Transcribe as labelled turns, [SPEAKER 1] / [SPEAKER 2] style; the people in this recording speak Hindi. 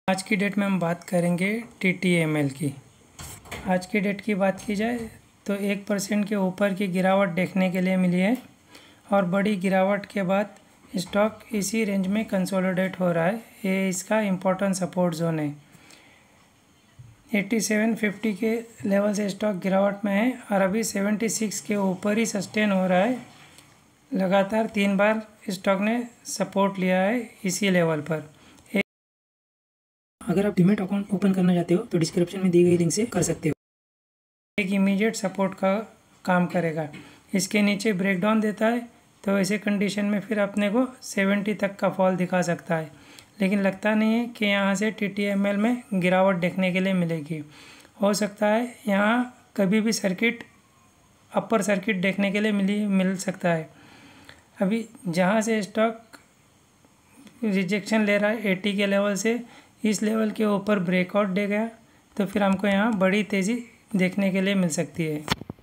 [SPEAKER 1] आज की डेट में हम बात करेंगे TTML की। आज की डेट की बात की जाए तो 1% के ऊपर की गिरावट देखने के लिए मिली है और बड़ी गिरावट के बाद स्टॉक इसी रेंज में कंसोलिडेट हो रहा है। ये इसका इम्पोर्टेंट सपोर्ट जोन है। 8750 के लेवल से स्टॉक गिरावट में है और अभी 76 के ऊपर ही सस्टेन हो रहा है। लगातार 3 बार स्टॉक ने सपोर्ट लिया है इसी लेवल पर।
[SPEAKER 2] अगर आप डीमैट अकाउंट ओपन करना चाहते हो तो डिस्क्रिप्शन में दी गई लिंक से कर सकते हो।
[SPEAKER 1] एक इमीडिएट सपोर्ट का काम करेगा। इसके नीचे ब्रेकडाउन देता है तो ऐसे कंडीशन में फिर अपने को 70 तक का फॉल दिखा सकता है, लेकिन लगता नहीं है कि यहाँ से TTML में गिरावट देखने के लिए मिलेगी। हो सकता है यहाँ कभी भी अपर सर्किट देखने के लिए मिल सकता है। अभी जहाँ से स्टॉक रिजेक्शन ले रहा है 80 के लेवल से, इस लेवल के ऊपर ब्रेकआउट दे गया तो फिर हमको यहाँ बड़ी तेज़ी देखने के लिए मिल सकती है।